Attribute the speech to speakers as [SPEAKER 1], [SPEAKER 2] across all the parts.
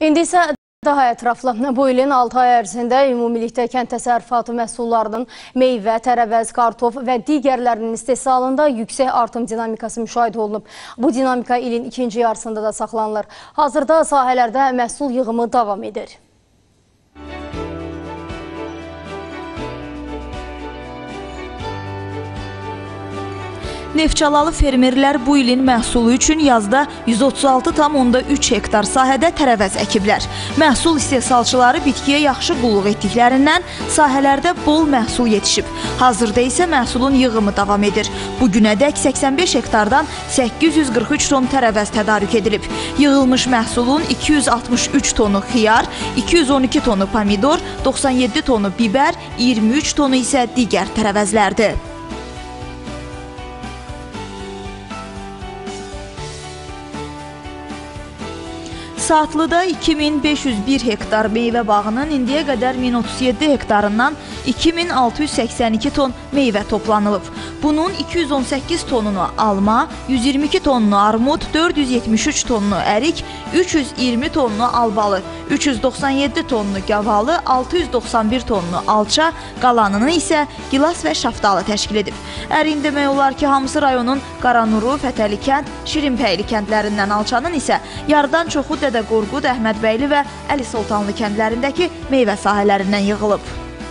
[SPEAKER 1] İndi isə daha ətraflı. Bu ilin 6 ay ərzində ümumilikdə kənd təsərrüfatı məhsullarının meyvə, tərəvəz, kartof və digərlərinin istehsalında yüksək artım dinamikası müşahidə olunub. Bu dinamika ilin ikinci yarısında da saxlanılır. Hazırda sahələrdə məhsul yığımı davam edir.
[SPEAKER 2] Neftçalalı fermerlər bu ilin məhsulu üçün yazda 136,3 hektar sahədə tərəvəz əkiblər. Məhsul istehsalçıları bitkiyə yaxşı qulluq etdiklərindən sahələrdə bol məhsul yetişib. Hazırda isə məhsulun yığımı davam edir. Bugünədək 85 hektardan 843 ton tərəvəz tədarük edilib. Yığılmış məhsulun 263 tonu xiyar, 212 tonu pomidor, 97 tonu biber, 23 tonu isə digər tərəvəzlərdir. Saatlıda 2501 hektar meyvə bağının indiyə qədər 1037 hektarından 2682 ton meyvə toplanılıb. Bunun 218 tonunu alma, 122 tonunu armud, 473 tonunu ərik, 320 tonunu albalı, 397 tonunu gavalı, 691 tonunu alça, qalanını isə gilas və şaftalı təşkil edib. Ərin demək olar ki, hamısı rayonun Qaranuru, Fətəli kənd, Şirinpəyli kəndlərindən alçanın isə yarıdan çoxu Dədə Qorqud, Əhmədbəyli və Əli Sultanlı kəndlərindəki meyvə sahələrindən yığılıb.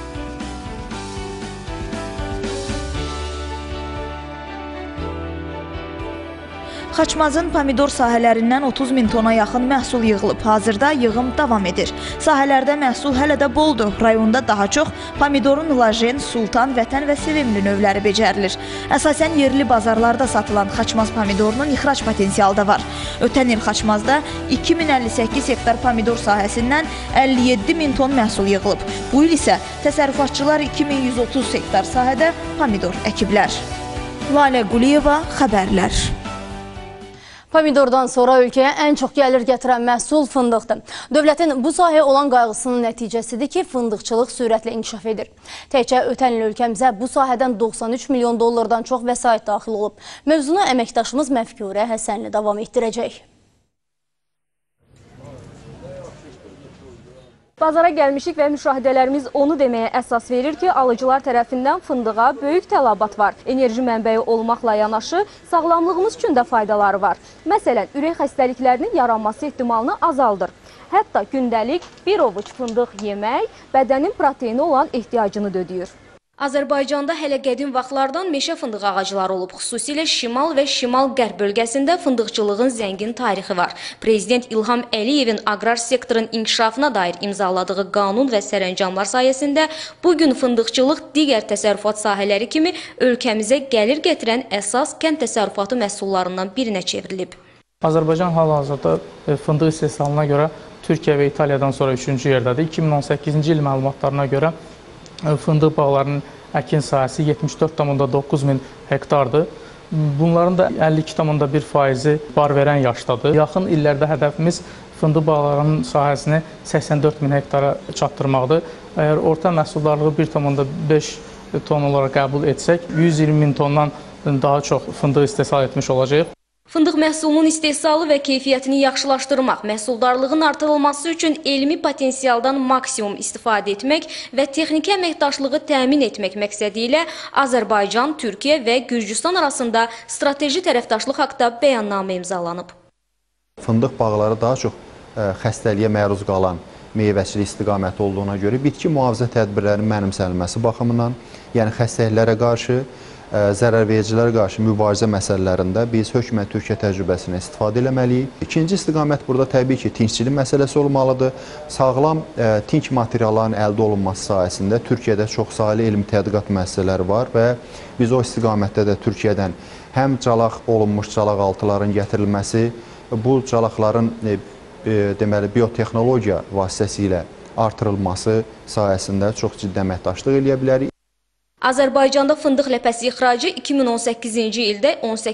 [SPEAKER 2] Xaçmazın pomidor sahələrindən 30 min tona yaxın məhsul yığılıb. Hazırda yığım davam edir. Sahələrdə məhsul hələ də boldur. Rayonda daha çox pomidorun lajen, sultan, vətən və sevimli növləri becərilir. Əsasən yerli bazarlarda satılan Xaçmaz pomidorunun ixrac potensialı da var. Ötən il Xaçmazda 2058 hektar pomidor sahəsindən 57 min ton məhsul yığılıb. Bu il isə təsərrüfatçılar 2130 hektar sahədə pomidor əkiblər. Lalə Quliyeva, Xəbərlər.
[SPEAKER 1] Pomidordan sonra ölkəyə ən çox gəlir gətirən məhsul fındıqdır. Dövlətin bu sahəyə olan qayğısının nəticəsidir ki, fındıqçılıq sürətlə inkişaf edir. Təkcə ötən il ölkəmizə bu sahədən 93 milyon dollardan çox vəsait daxil olub. Mövzunu əməkdaşımız Məfkurə Həsənli davam etdirəcək.
[SPEAKER 3] Bazara gəlmişik və müşahidələrimiz onu deməyə əsas verir ki, alıcılar tərəfindən fındığa böyük tələbat var. Enerji mənbəyi olmaqla yanaşı, sağlamlığımız üçün də faydaları var. Məsələn, ürək xəstəliklərinin yaranması ehtimalını azaldır. Hətta gündəlik bir ovuc fındıq yemək bədənin proteini olan ehtiyacını ödəyir.
[SPEAKER 4] Azərbaycanda hələ qədim vaxtlardan meşə fındıq ağacları olub. Xüsusilə şimal və şimal-qərb bölgəsində fındıqçılığın zəngin tarixi var. Prezident İlham Əliyevin aqrar sektorun inkişafına dair imzaladığı qanun və sərəncamlar sayəsində bugün fındıqçılıq digər təsərrüfat sahələri kimi ölkəmizə gəlir gətirən əsas kənd təsərrüfatı məhsullarından birinə çevrilib.
[SPEAKER 5] Azərbaycan hal-hazırda fındıq istehsalına görə Türkiyə və İtaliyadan sonra 3-cü yerdədir. 2018-ci il məlumatlarına görə fındıq bağlarının əkin sahəsi 74,9 min hektardır. Bunların da 52,1%-i bar verən yaşdadır. Yaxın illərdə hədəfimiz fındıq bağlarının sahəsini 84 min hektara çatdırmaqdır. Əgər orta məhsuldarlığı 1,5 ton olaraq qəbul etsək, 120 min tondan daha çox fındıq istehsal etmiş olacaq.
[SPEAKER 4] Fındıq məhsulunun istehsalı və keyfiyyətini yaxşılaşdırmaq, məhsuldarlığın artırılması üçün elmi potensialdan maksimum istifadə etmək və texniki əməkdaşlığı təmin etmək məqsədi ilə Azərbaycan, Türkiyə və Gürcüstan arasında strateji tərəfdaşlıq haqqında bəyannamə imzalanıb.
[SPEAKER 6] Fındıq bağları daha çox xəstəliyə məruz qalan meyvəçilik istiqaməti olduğuna görə bitki mühafizə tədbirlərinin mənimsənilməsi baxımından, yəni xəstəliklərə qarşı, zərərvericilərə qarşı mübarizə məsələlərində biz hökmən Türkiyə təcrübəsindən istifadə etməliyik. İkinci istiqamət burada təbii ki, tinkçilik məsələsi olmalıdır. Sağlam tink materialların əldə olunması sayəsində Türkiyədə çoxsaylı elmi tədqiqat müəssisələri var və biz o istiqamətdə də Türkiyədən həm calaq olunmuş calaqaltıların gətirilməsi, bu calaqların deməli biotexnologiya vasitəsilə artırılması sayəsində çox ciddi əməkdaşlıq edə bilərik.
[SPEAKER 4] Azərbaycanda fındıq ləpəsi ixracı 2018-ci ildə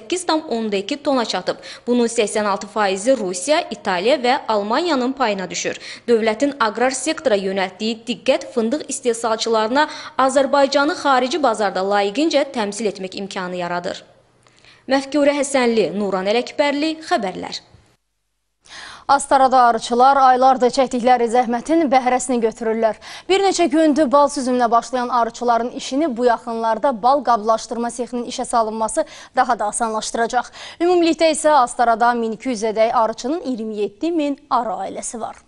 [SPEAKER 4] 18,2 tona çatıb. Bunun 86%-i Rusiya, İtaliya və Almaniyanın payına düşür. Dövlətin aqrar sektora yönəltdiyi diqqət fındıq istehsalçılarına Azərbaycanı xarici bazarda layiqincə təmsil etmək imkanı yaradır. Məfkurə Həsənli, Nuran Ələkbərli, Xəbərlər.
[SPEAKER 1] Astarada arıçılar aylardır çəkdikləri zəhmətin bəhrəsini götürürlər. Bir neçə gündür bal süzümünə başlayan arıçıların işini bu yaxınlarda bal qablaşdırma sexinin işə salınması daha da asanlaşdıracaq. Ümumilikdə isə Astarada 1200-ədək arıçının 27 min arı ailəsi var.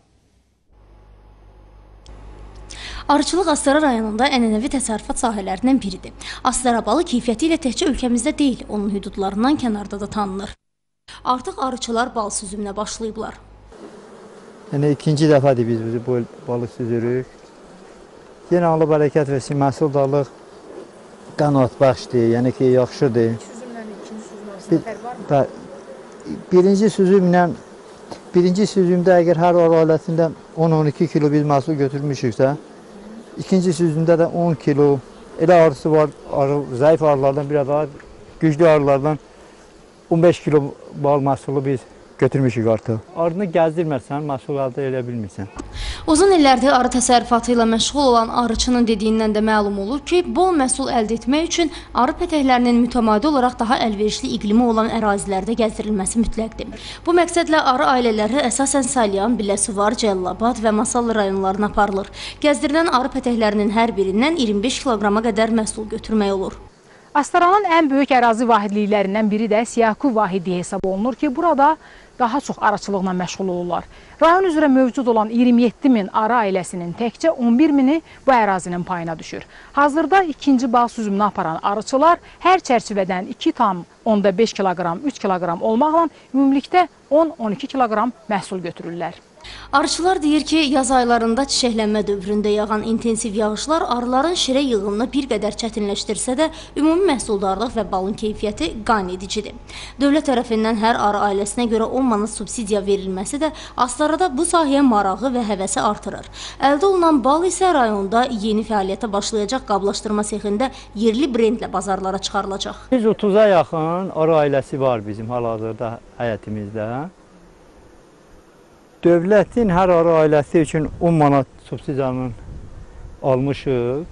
[SPEAKER 1] Arıçılıq Astara rayonunda ənənəvi təsərrüfat sahələrindən biridir. Astara balı keyfiyyəti ilə təkcə ölkəmizdə deyil, onun hüdudlarından kənarda da tanınır. Artıq arıçılar bal süzümünə başlayıblar.
[SPEAKER 7] Yəni ikinci dəfədir biz bu balı süzürük. Yenə Allah bərəkət versin, məhsuldarlıq qanat bəxşdir, yəni ki, yaxşıdır.
[SPEAKER 8] Süzümlə ikinci süzüm arasında fərq varmı?
[SPEAKER 7] Birinci süzümdə əgər hər arı ailəsindən 10-12 kilo biz məhsul götürmüşüksə, ikinci süzümdə də 10 kilo, elə arısı var, zəif arılardan, biraz daha güclü arılardan 15 kilo bal məhsulu biz götürmüşük artıq. Arını gəzdirmərsən, məhsul əldə edə bilmirsən.
[SPEAKER 1] Uzun illərdir arı təsərrüfatı ilə məşğul olan arıçının dediyindən də məlum olur ki, bol məhsul əldə etmək üçün arı pətəklərinin mütəmadi olaraq daha əlverişli iqlimi olan ərazilərdə gəzdirilməsi mütləqdir. Bu məqsədlə arı ailələri əsasən Salyan, Biləsuvar, Cəlilabad və Masallı rayonlarına aparılır. Gəzdirilən arı pətəklərinin hər birindən 25 kiloqrama qədər məhsul götürmək olur.
[SPEAKER 8] Astaranın ən böyük ərazi vahidliklərindən biri də Siyaku vahidliyi hesab olunur ki, burada daha çox arıçılıqla məşğul olurlar. Rayon üzrə mövcud olan 27 min arı ailəsinin təkcə 11 mini bu ərazinin payına düşür. Hazırda ikinci bal süzümünü aparan arıçılar hər çərçivədən 2,5 kiloqram, 3 kiloqram olmaqla ümumilikdə 10-12 kiloqram məhsul götürürlər.
[SPEAKER 1] Arıçılar deyir ki, yaz aylarında çiçəklənmə dövründə yağan intensiv yağışlar arıların şirə yığımını bir qədər çətinləşdirsə də, ümumi məhsuldarlıq və balın keyfiyyəti qane edicidir. Dövlət tərəfindən hər arı ailəsinə görə 10 manat subsidiya verilməsi də Astarada bu sahəyə marağı və həvəsi artırır. Əldə olunan bal isə rayonda yeni fəaliyyətə başlayacaq qablaşdırma sexində yerli brendlə bazarlara çıxarılacaq.
[SPEAKER 7] 130-a yaxın arı ailəsi var bizim hal-hazırda həyətimizdə. Dövlətin hər arı ailəsi üçün 10 manat subsidiyanı almışıq.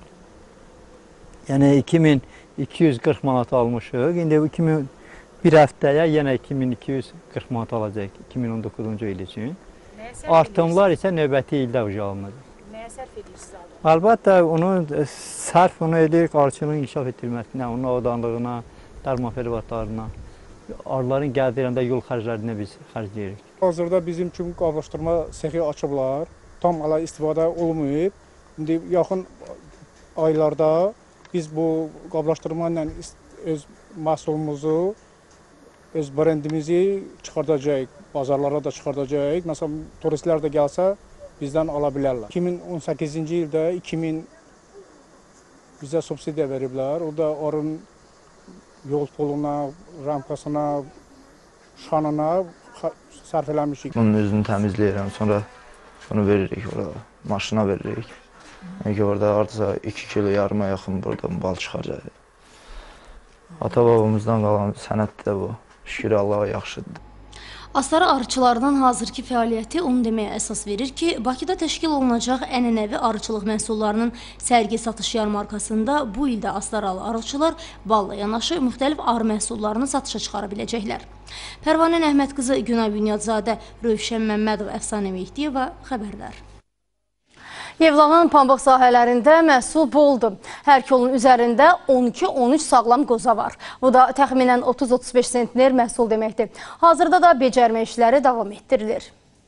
[SPEAKER 7] Yəni 2240 manat almışıq. İndi bir həftəyə yenə 2240 manat alacaq 2019-cu il üçün. Artımlar isə növbəti ildə alınacaq.
[SPEAKER 8] Nəyə sərf edirsiniz abi?
[SPEAKER 7] Əlbəttə, onu edirik arıçının inkişaf etdirilməsinə, onun avadanlığına, dərmaferivatlarına, arıların gəldirəndə yol xərclərinə biz xərcləyirik.
[SPEAKER 9] Hazırda bizim üçün qablaşdırma sexi açıblar, tam hələ istifadə olmayıb. İndi yaxın aylarda biz bu qablaşdırma ilə öz məhsulumuzu, öz brendimizi çıxardacağıq, bazarlara da çıxardacağıq. Məsələn, turistlər də gəlsə bizdən ala bilərlər. 2018-ci ildə 2000 bizə subsidiya veriblər. O da arının yol puluna, ramkasına, şanına sərf eləmişik.
[SPEAKER 10] Bunun özünü təmizləyirəm, sonra bunu veririk, maşına veririk. Yəni ki, orada artısa 2 kilo yarıma yaxın buradan bal çıxacaq. Ata-babamızdan qalan sənət də bu. Şükür Allaha yaxşıdır.
[SPEAKER 1] Astara arıçılarının hazırki fəaliyyəti onu deməyə əsas verir ki, Bakıda təşkil olunacaq ənənəvi arıçılıq məhsullarının sərgi satış yarmarkasında bu ildə astaralı arıçılar balla yanaşı müxtəlif arı məhsullarını satışa çıxara biləcəklər. Pərvanə Əhməd qızı, Günay Bünyadzadə, Rövşən Məmmədov, Əfsanə Mehdiyeva xəbərdar. Yevlağın pambıq sahələrində məhsul boldur. Hər kolun üzərində 12-13 sağlam qoza var. Bu da təxminən 30-35 sentner məhsul deməkdir. Hazırda da becərmə işləri davam etdirilir.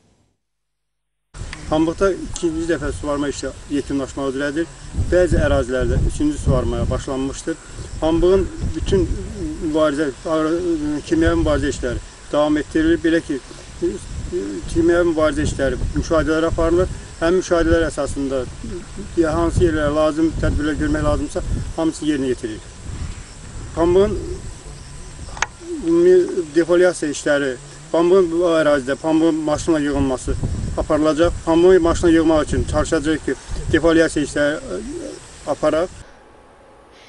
[SPEAKER 11] Pambıqda ikinci dəfə suvarma işi yekunlaşmaq üzrədir. Bəzi ərazilərdə üçüncü suvarmaya başlanmışdır. Pambığın bütün kimyəvi mübarizə işləri davam etdirilir. Belə ki, kimyəvi mübarizə işləri müşahidələr aparılır. Həm müşahidələr əsasında hansı yerlərə lazım, tədbirlər görmək lazımsa, hamısı yerinə yetirilir. Pambığın defoliasiya işləri, pambığın bu ərazidə pambığın maşınla yığılması aparılacaq. Pambığı maşına yığmaq üçün çalışacaq ki, defoliasiya işləri aparaq.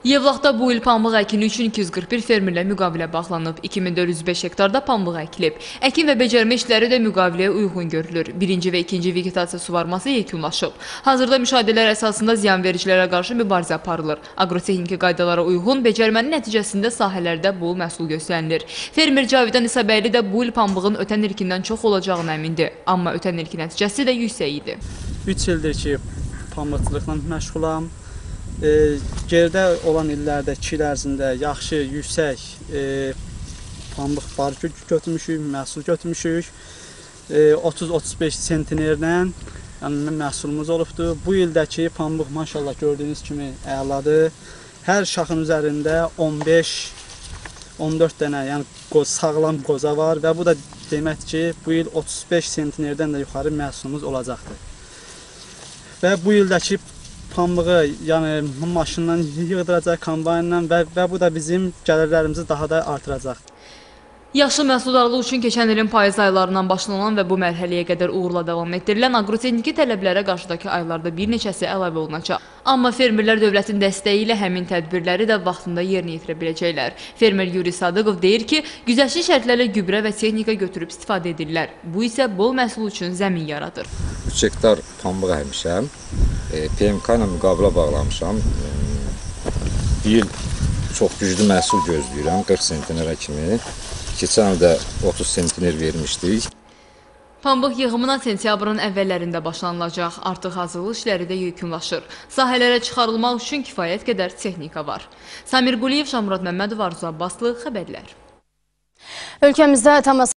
[SPEAKER 12] Yevlaxda bu il pambıq əkini üçün 241 fermerlə müqavilə bağlanıb. 2405 hektarda pambıq əkilib. Əkin və becərmə işləri də müqaviləyə uyğun görülür. Birinci və ikinci vegetasiya suvarması yekunlaşıb. Hazırda müşahidələr əsasında ziyanvericilərə qarşı mübarizə aparılır. Agrotexniki qaydalara uyğun becərmənin nəticəsində sahələrdə bol məhsul göstərilir. Fermer Cavidan İsabəyli də bu il pambığın ötən ilkindən çox olacağına əmindir. Amma ötən ilki nəticəsi də yüksək idi.
[SPEAKER 13] 3 ildir ki, pambıqçılıqla məşğulam. Gerdə olan illərdə 2 il ərzində yaxşı, yüksək pambıq barı götürmüşük, məhsul götürmüşük. 30-35 sentinerdən məhsulumuz olubdur. Bu ildəki pambıq maşallah gördüyünüz kimi əladır. Hər şaxın üzərində 15-14 dənə yəni sağlam qoza var və bu da deməkdir ki, bu il 35 sentinerdən də yuxarı məhsulumuz olacaqdır. Və bu ildəki pambığı yəni maşından yığdıracaq, kombaynla və bu da bizim gəlirlərimizi daha da artıracaq.
[SPEAKER 12] Yaxşı məhsuldarlıq üçün keçən ilin payız aylarından başlanan və bu mərhələyə qədər uğurla davam etdirilən agrotexniki tələblərə qarşıdakı aylarda bir neçəsi əlavə olunacaq. Amma fermerlər dövlətin dəstəyi ilə həmin tədbirləri də vaxtında yerinə yetirə biləcəklər. Fermer Yuri Sadıqov deyir ki, güzəştli şərtlərlə gübrə və texnika götürüb istifadə edirlər. Bu isə bol məhsul üçün zəmin yaradır.
[SPEAKER 14] 3 hektar pambıq əkmişəm, PMK ilə müqavilə bağlamışam. Bir il çox güclü məhsul gözləyirəm, 40 sentinerə kimi. Keçən ildə 30 sentiner vermişdik.
[SPEAKER 12] Pambıq yığımına sentyabrın əvvəllərində başlanılacaq. Artıq hazırlıq işləri də yekunlaşır. Sahələrə çıxarılmaq üçün kifayət qədər texnika var. Samir Quliyev, Şamurad Məmmədov, Arzu Abbaslı, xəbərlər.
[SPEAKER 1] Ölkəmizdə